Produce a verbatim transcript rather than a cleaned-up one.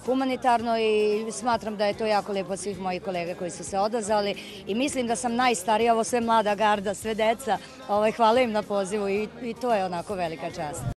humanitarno i smatram da je to jako lepo od svih mojih kolega koji su se odazvali i mislim da sam najstarija, ovo sve mlada garda, sve deca, hvala im na pozivu i to je onako velika čast.